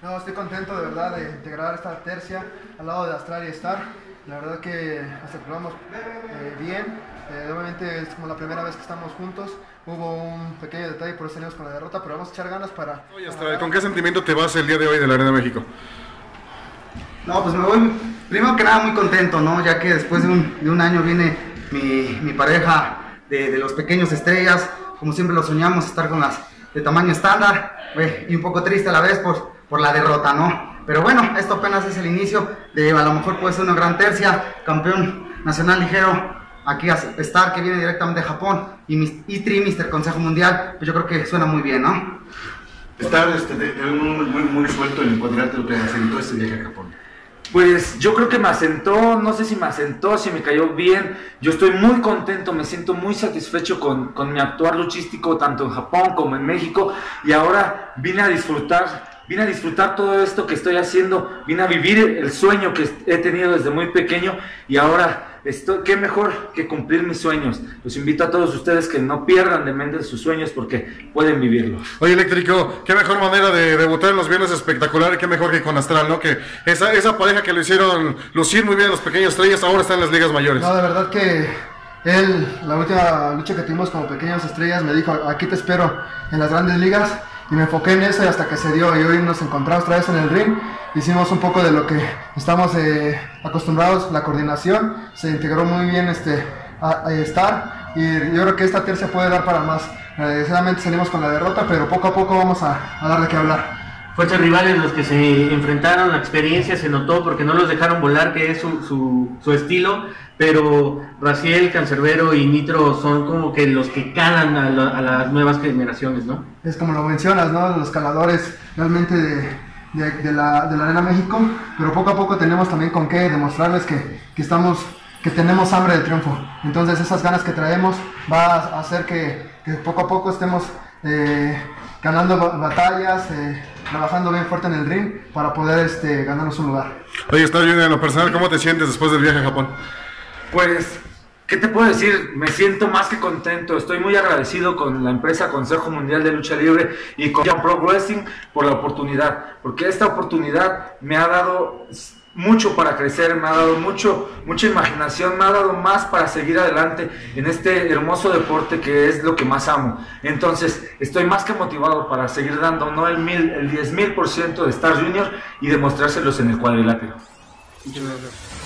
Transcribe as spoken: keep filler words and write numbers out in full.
No, estoy contento de verdad de integrar esta tercia al lado de Astral y Star. La verdad que hasta que jugamos eh, bien. Eh, obviamente es como la primera vez que estamos juntos. Hubo un pequeño detalle, por eso salimos con la derrota, pero vamos a echar ganas para... Oye, Astral, ¿con qué sentimiento te vas el día de hoy de la Arena México? No, pues me voy, primero que nada muy contento, ¿no? Ya que después de un, de un año viene mi, mi pareja de, de los pequeños estrellas, como siempre lo soñamos, estar con las de tamaño estándar, eh, y un poco triste a la vez por, por la derrota, ¿no? Pero bueno, esto apenas es el inicio de, a lo mejor puede ser una gran tercia, campeón nacional ligero, aquí a Star, que viene directamente de Japón, y, mis, y Tri, mister Consejo Mundial, pues yo creo que suena muy bien, ¿no? Estar este, de, de muy, muy, muy suelto en el cuadrilátero que asentó este viaje a Japón. Pues yo creo que me asentó, no sé si me asentó, si me cayó bien. Yo estoy muy contento, me siento muy satisfecho con, con mi actuar luchístico tanto en Japón como en México, y ahora vine a disfrutar, vine a disfrutar todo esto que estoy haciendo, vine a vivir el sueño que he tenido desde muy pequeño, y ahora estoy, qué mejor que cumplir mis sueños. Los invito a todos ustedes que no pierdan de mente sus sueños porque pueden vivirlos. Oye, Eléctrico, qué mejor manera de debutar en los viernes espectacular, y qué mejor que con Astral, ¿no? Que esa, esa pareja que lo hicieron lucir muy bien los pequeños estrellas ahora está en las ligas mayores. No, de verdad que él, la última lucha que tuvimos como pequeños estrellas, me dijo, aquí te espero en las grandes ligas, y me enfoqué en eso hasta que se dio, y hoy nos encontramos otra vez en el ring. Hicimos un poco de lo que estamos eh, acostumbrados, la coordinación, se integró muy bien este, a, a Star, y yo creo que esta tercia puede dar para más. Desgraciadamente salimos con la derrota, pero poco a poco vamos a, a dar de qué hablar. Fuertes rivales los que se enfrentaron, la experiencia se notó porque no los dejaron volar, que es su, su, su estilo, pero Raciel, Cancerbero y Nitro son como que los que calan a, la, a las nuevas generaciones, ¿no? Es como lo mencionas, ¿no? Los caladores realmente de, de, de, la, de la Arena México, pero poco a poco tenemos también con qué demostrarles que, que estamos, que tenemos hambre de triunfo. Entonces esas ganas que traemos va a hacer que, que poco a poco estemos eh, ganando batallas, eh, trabajando bien fuerte en el ring para poder este, ganarnos un lugar. Oye, Star Junior, en lo personal, ¿cómo te sientes después del viaje a Japón? Pues, ¿qué te puedo decir? Me siento más que contento. Estoy muy agradecido con la empresa Consejo Mundial de Lucha Libre y con Pro Wrestling por la oportunidad, porque esta oportunidad me ha dado mucho para crecer, me ha dado mucho, mucha imaginación, me ha dado más para seguir adelante en este hermoso deporte que es lo que más amo. Entonces, estoy más que motivado para seguir dando, no el mil, el diez mil por ciento de Star Junior y demostrárselos en el cuadrilátero. Muchas gracias.